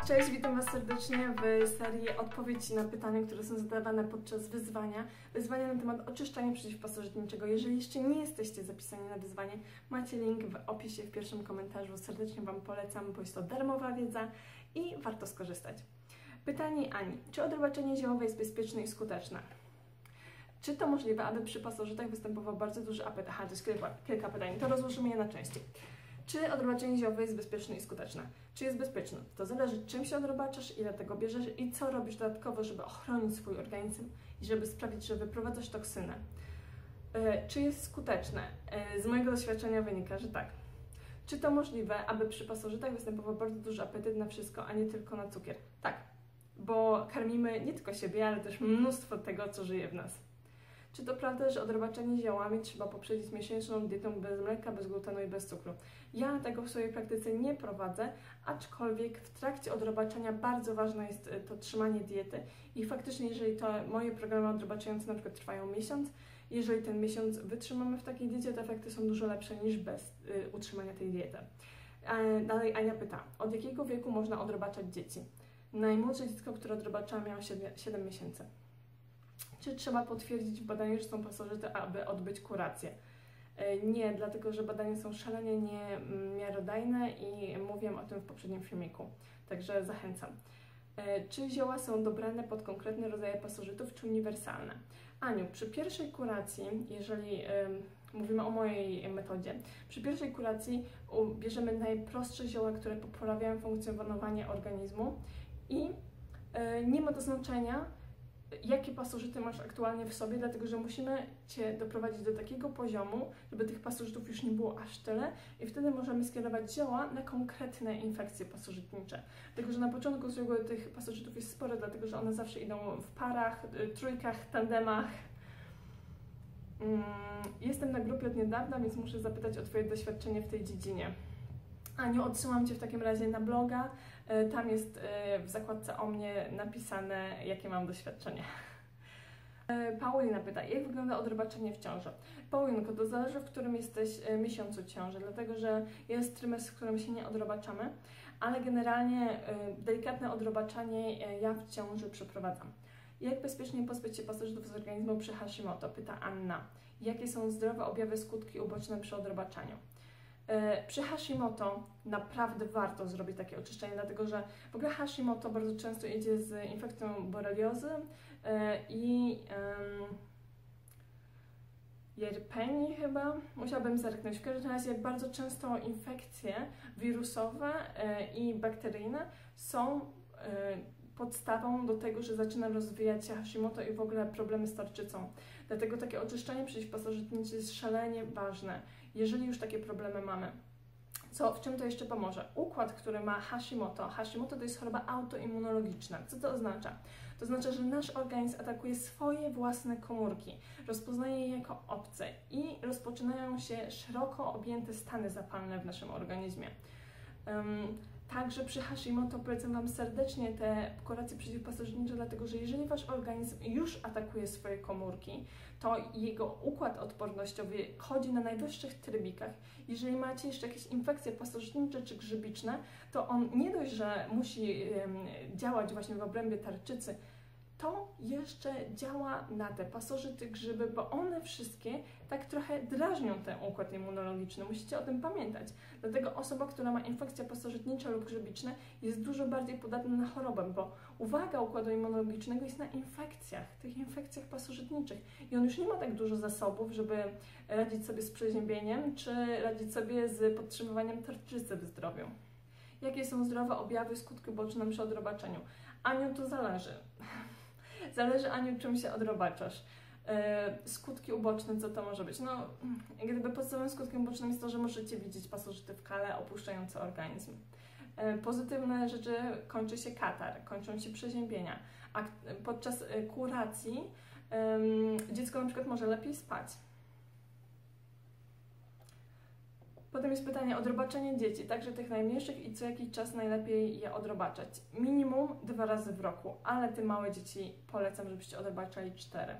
Cześć, witam Was serdecznie w serii odpowiedzi na pytania, które są zadawane podczas wyzwania. Wyzwania na temat oczyszczania przeciwpasożytniczego. Jeżeli jeszcze nie jesteście zapisani na wyzwanie, macie link w opisie, w pierwszym komentarzu. Serdecznie Wam polecam, bo jest to darmowa wiedza i warto skorzystać. Pytanie Ani. Czy odrobaczenie ziołowe jest bezpieczne i skuteczne? Czy to możliwe, aby przy pasożytach występował bardzo duży apetyt? Aha, to jest kilka pytań. To rozłożymy je na części. Czy odrobaczenie ziołowe jest bezpieczne i skuteczne? Czy jest bezpieczne? To zależy, czym się odrobaczasz, ile tego bierzesz i co robisz dodatkowo, żeby ochronić swój organizm i żeby sprawić, że wyprowadzasz toksynę. Czy jest skuteczne? Z mojego doświadczenia wynika, że tak. Czy to możliwe, aby przy pasożytach występował bardzo duży apetyt na wszystko, a nie tylko na cukier? Tak, bo karmimy nie tylko siebie, ale też mnóstwo tego, co żyje w nas. Czy to prawda, że odrobaczenie ziołami trzeba poprzedzić miesięczną dietą bez mleka, bez glutenu i bez cukru? Ja tego w swojej praktyce nie prowadzę, aczkolwiek w trakcie odrobaczenia bardzo ważne jest to trzymanie diety i faktycznie, jeżeli to moje programy odrobaczające na przykład trwają miesiąc, jeżeli ten miesiąc wytrzymamy w takiej diecie, to efekty są dużo lepsze niż bez utrzymania tej diety. Dalej Ania pyta, od jakiego wieku można odrobaczać dzieci? Najmłodsze dziecko, które odrobaczałam, miało 7 miesięcy. Czy trzeba potwierdzić w badaniu, że są pasożyty, aby odbyć kurację? Nie, dlatego że badania są szalenie niemiarodajne i mówiłam o tym w poprzednim filmiku, także zachęcam. Czy zioła są dobrane pod konkretne rodzaje pasożytów, czy uniwersalne? Aniu, przy pierwszej kuracji, jeżeli mówimy o mojej metodzie, przy pierwszej kuracji bierzemy najprostsze zioła, które poprawiają funkcjonowanie organizmu i nie ma to znaczenia, jakie pasożyty masz aktualnie w sobie, dlatego że musimy Cię doprowadzić do takiego poziomu, żeby tych pasożytów już nie było aż tyle i wtedy możemy skierować zioła na konkretne infekcje pasożytnicze. Dlatego, że na początku z reguły tych pasożytów jest sporo, dlatego że one zawsze idą w parach, trójkach, tandemach. Jestem na grupie od niedawna, więc muszę zapytać o Twoje doświadczenie w tej dziedzinie. Aniu, odsyłam Cię w takim razie na bloga. Tam jest w zakładce o mnie napisane, jakie mam doświadczenie. Paulina pyta, jak wygląda odrobaczenie w ciąży? Paulinko, to zależy, w którym jesteś miesiącu ciąży, dlatego że jest trymestr, w którym się nie odrobaczamy, ale generalnie delikatne odrobaczanie ja w ciąży przeprowadzam. Jak bezpiecznie pozbyć się pasożytów z organizmu przy Hashimoto? Pyta Anna. Jakie są zdrowe objawy, skutki uboczne przy odrobaczaniu? Przy Hashimoto naprawdę warto zrobić takie oczyszczenie, dlatego że w ogóle Hashimoto bardzo często idzie z infekcją boreliozy i Yerpeni chyba, musiałabym zerknąć. W każdym razie bardzo często infekcje wirusowe i bakteryjne są podstawą do tego, że zaczyna rozwijać się Hashimoto i w ogóle problemy z tarczycą. Dlatego takie oczyszczenie przeciwpasożytnicze jest szalenie ważne, jeżeli już takie problemy mamy. W czym to jeszcze pomoże? Układ, który ma Hashimoto. Hashimoto to jest choroba autoimmunologiczna. Co to oznacza? To oznacza, że nasz organizm atakuje swoje własne komórki, rozpoznaje je jako obce i rozpoczynają się szeroko objęte stany zapalne w naszym organizmie. Także przy Hashimoto polecam Wam serdecznie te kuracje przeciwpasożytnicze, dlatego że jeżeli Wasz organizm już atakuje swoje komórki, to jego układ odpornościowy chodzi na najwyższych trybikach. Jeżeli macie jeszcze jakieś infekcje pasożytnicze czy grzybiczne, to on nie dość, że musi działać właśnie w obrębie tarczycy, to jeszcze działa na te pasożyty, grzyby, bo one wszystkie tak trochę drażnią ten układ immunologiczny. Musicie o tym pamiętać. Dlatego osoba, która ma infekcje pasożytnicze lub grzybiczne, jest dużo bardziej podatna na chorobę, bo uwaga układu immunologicznego jest na infekcjach, tych infekcjach pasożytniczych. I on już nie ma tak dużo zasobów, żeby radzić sobie z przeziębieniem, czy radzić sobie z podtrzymywaniem tarczycy w zdrowiu. Jakie są zdrowe objawy, skutki uboczne przy odrobaczeniu? Aniu, to zależy. Zależy, Aniu, czym się odrobaczasz. Skutki uboczne, co to może być? No, gdyby podstawowym skutkiem ubocznym jest to, że możecie widzieć pasożyty w kale opuszczające organizm. Pozytywne rzeczy, kończy się katar, kończą się przeziębienia, a podczas kuracji dziecko na przykład może lepiej spać. Potem jest pytanie o odrobaczenie dzieci, także tych najmniejszych i co jakiś czas najlepiej je odrobaczać. Minimum 2 razy w roku, ale te małe dzieci polecam, żebyście odrobaczali 4.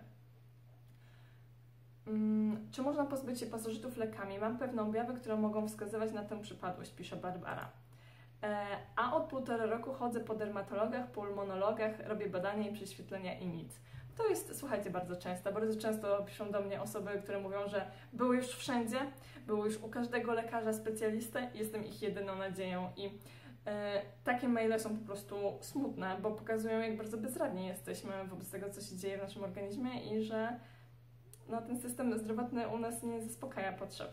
Czy można pozbyć się pasożytów lekami? Mam pewne objawy, które mogą wskazywać na tę przypadłość, pisze Barbara. A od 1,5 roku chodzę po dermatologach, pulmonologach, robię badania i prześwietlenia i nic. To jest, słuchajcie, bardzo często piszą do mnie osoby, które mówią, że były już wszędzie, były już u każdego lekarza, specjalisty, jestem ich jedyną nadzieją i takie maile są po prostu smutne, bo pokazują, jak bardzo bezradni jesteśmy wobec tego, co się dzieje w naszym organizmie i że no, ten system zdrowotny u nas nie zaspokaja potrzeb.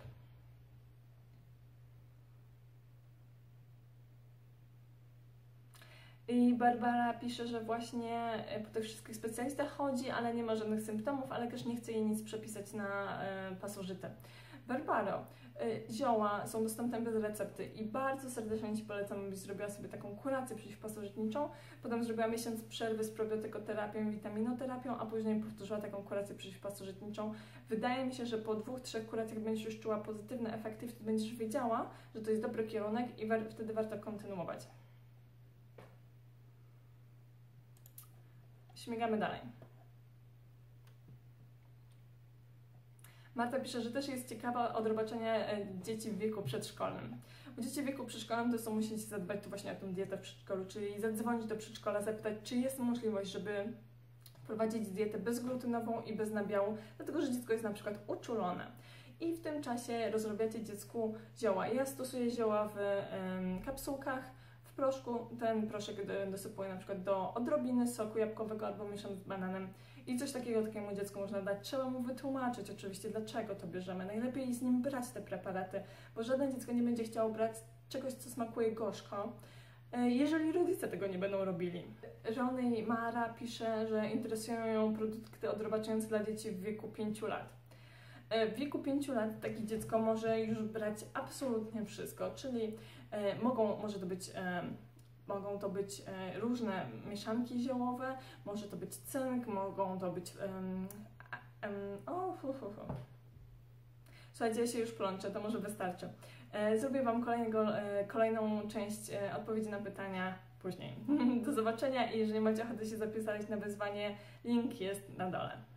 I Barbara pisze, że właśnie po tych wszystkich specjalistach chodzi, ale nie ma żadnych symptomów, ale też nie chce jej nic przepisać na pasożyty. Barbaro, zioła są dostępne bez recepty i bardzo serdecznie Ci polecam, abyś zrobiła sobie taką kurację przeciwpasożytniczą, potem zrobiła miesiąc przerwy z probiotykoterapią i witaminoterapią, a później powtórzyła taką kurację przeciwpasożytniczą. Wydaje mi się, że po 2-3 kuracjach będziesz już czuła pozytywne efekty i wtedy będziesz wiedziała, że to jest dobry kierunek i wtedy warto kontynuować. Śmigamy dalej. Marta pisze, że też jest ciekawa od zobaczenia dzieci w wieku przedszkolnym. U dzieci w wieku przedszkolnym to musicie zadbać tu właśnie o tę dietę w przedszkolu, czyli zadzwonić do przedszkola, zapytać, czy jest możliwość, żeby wprowadzić dietę bezglutenową i bez nabiału, dlatego że dziecko jest na przykład uczulone. I w tym czasie rozrobiacie dziecku zioła. Ja stosuję zioła w kapsułkach, w proszku. Ten proszek dosypuję na przykład do odrobiny soku jabłkowego albo mieszam z bananem. I coś takiemu dziecku można dać. Trzeba mu wytłumaczyć oczywiście, dlaczego to bierzemy. Najlepiej z nim brać te preparaty, bo żadne dziecko nie będzie chciało brać czegoś, co smakuje gorzko, jeżeli rodzice tego nie będą robili. Żony Mara pisze, że interesują ją produkty odrobaczające dla dzieci w wieku 5 lat. W wieku 5 lat takie dziecko może już brać absolutnie wszystko, czyli mogą to być różne mieszanki ziołowe, może to być cynk, mogą to być... Słuchajcie, ja się już plączę, to może wystarczy. Zrobię Wam kolejną część odpowiedzi na pytania później. Do zobaczenia i jeżeli macie ochotę się zapisać na wyzwanie, link jest na dole.